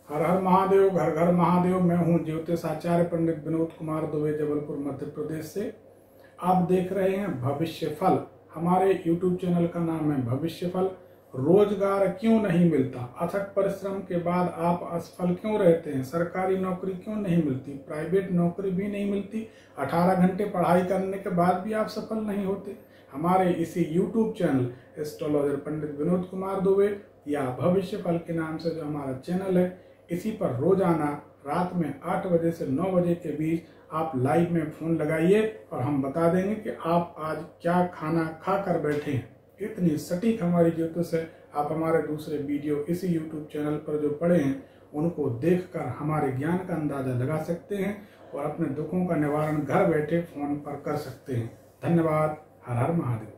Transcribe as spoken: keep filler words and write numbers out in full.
हर हर महादेव, घर घर महादेव। मैं हूं ज्योतिष आचार्य पंडित विनोद कुमार दुबे, जबलपुर मध्य प्रदेश से। आप देख रहे हैं भविष्य फल। हमारे यूट्यूब चैनल का नाम है भविष्य फल। रोजगार क्यों नहीं मिलता? अथक परिश्रम के बाद आप असफल क्यों रहते हैं? सरकारी नौकरी क्यों नहीं मिलती? प्राइवेट नौकरी भी नहीं मिलती? अठारह घंटे पढ़ाई करने के बाद भी आप सफल नहीं होते? हमारे इसी YouTube channel astrologer Pandit Vinod Kumar Dubey या भविष्य फल के नाम से जो हमारा चैनल है, इसी पर रोजाना रात में आठ बजे से नौ बजे के बीच आप लाइव में फोन लगाइए और हम बता देंगे कि आप आज क्या खाना खा कर बैठे हैं। इतनी सटीक हमारी ज्योतिष है। आप हमारे दूसरे वीडियो इसी यूट्यूब चैनल पर जो पड़े हैं उनको देखकर हमारे ज्ञान का अंदाजा लगा सकते हैं और अपने दुखों का निवारण घर बैठे फोन पर कर सकते हैं। धन्यवाद। हर हर महादेव।